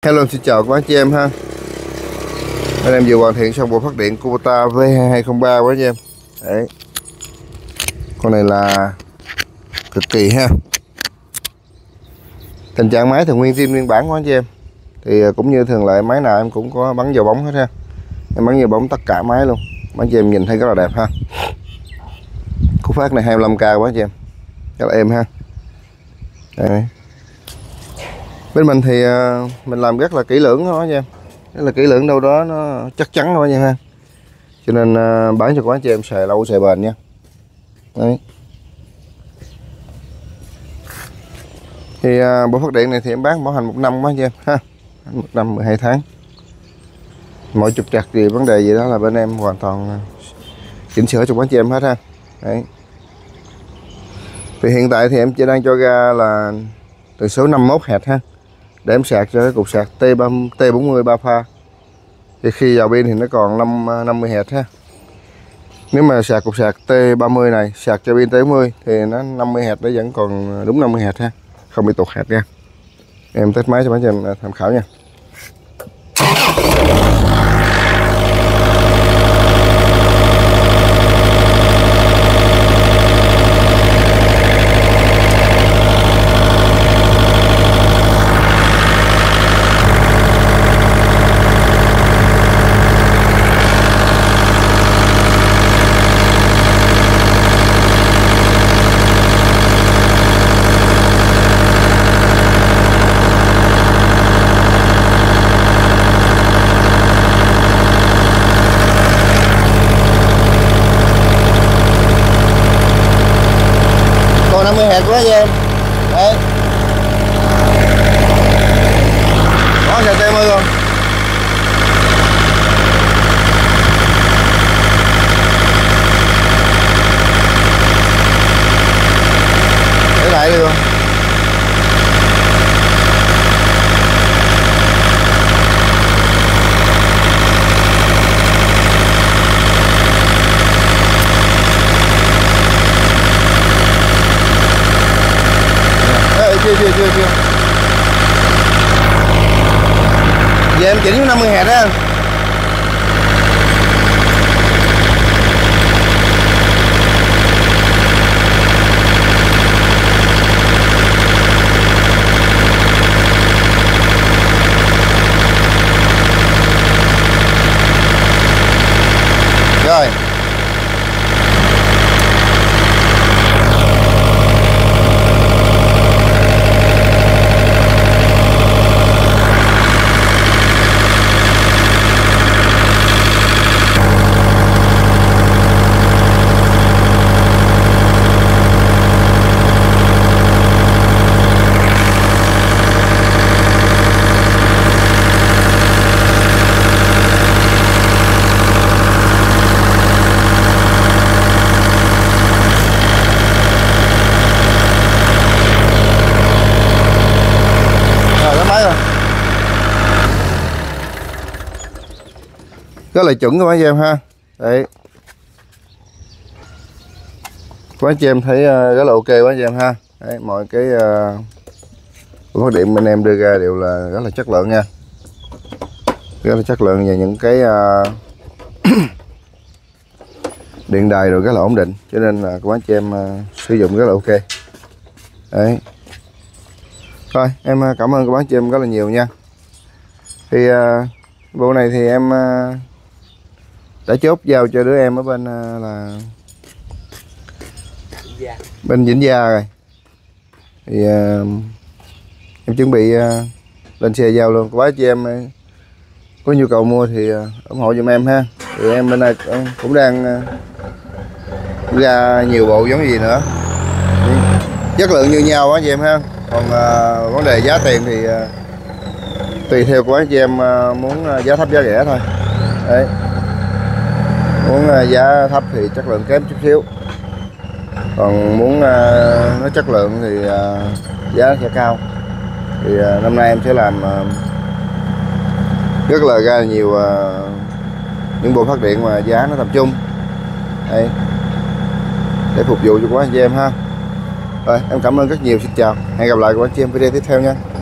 Hello, xin chào các anh chị em ha. Bên em vừa hoàn thiện xong bộ phát điện Kubota V2203 quá anh chị em. Đấy. Con này là cực kỳ ha. Tình trạng máy thì nguyên zin nguyên bản quá anh chị em. Thì cũng như thường lệ máy nào em cũng có bắn vào bóng hết ha. Em bắn vào bóng tất cả máy luôn. Mấy anh chị em nhìn thấy rất là đẹp ha. Cú phát này 25k quá anh chị em. Rất là êm ha. Đấy. Bên mình thì mình làm rất là kỹ lưỡng thôi nha, rất là kỹ lưỡng, đâu đó nó chắc chắn thôi nha ha, cho nên bán cho các anh chị em xài lâu xài bền nha. Đấy. Thì bộ phát điện này thì em bán bảo hành 1 năm quá anh chị em ha, 1 năm 12 tháng. Mọi trục trặc gì vấn đề gì đó là bên em hoàn toàn chỉnh sửa cho các anh chị em hết ha. Đấy. Thì hiện tại thì em chỉ đang cho ra là từ số 51 Hz ha, để em sạc cho cái cục sạc T40 3 pha. Thì khi vào pin thì nó còn 50 Hz ha. Nếu mà sạc cục sạc T30 này sạc cho pin T40 thì nó 50 Hz, nó vẫn còn đúng 50 Hz ha, không bị tụt Hz nha. Em test máy cho mấy em tham khảo nha. Còn 50 Hz quá nha em. Đấy. Có sạc T10 không? Để lại đi không? Chưa. Giờ em chỉnh với 50 Hz đó. Rồi. Rất là chuẩn các anh chị em ha. Đấy. Các anh chị em thấy rất là ok quá anh chị em ha. Đấy, mọi cái phát điện bên em đưa ra đều là rất là chất lượng nha. Rất là chất lượng, và những cái điện đài rồi rất là ổn định, cho nên là các anh chị em sử dụng rất là ok. Đấy. Rồi, em cảm ơn các anh chị em rất là nhiều nha. Thì bộ này thì em đã chốt giao cho đứa em ở bên là bên Vĩnh Gia rồi. Thì em chuẩn bị lên xe giao luôn. Quá chị em có nhu cầu mua thì ủng hộ giùm em ha. Thì em bên này cũng đang ra nhiều bộ giống gì nữa, chất lượng như nhau á chị em ha. Còn vấn đề giá tiền thì tùy theo của anh chị em muốn giá thấp giá rẻ thôi. Đấy. Muốn giá thấp thì chất lượng kém chút xíu, còn muốn nó chất lượng thì giá sẽ cao. Thì năm nay em sẽ làm rất là ra nhiều những bộ phát điện mà giá nó tầm trung. Đây, để phục vụ cho các anh chị em ha. Rồi em cảm ơn rất nhiều, xin chào, hẹn gặp lại các anh chị em video tiếp theo nha.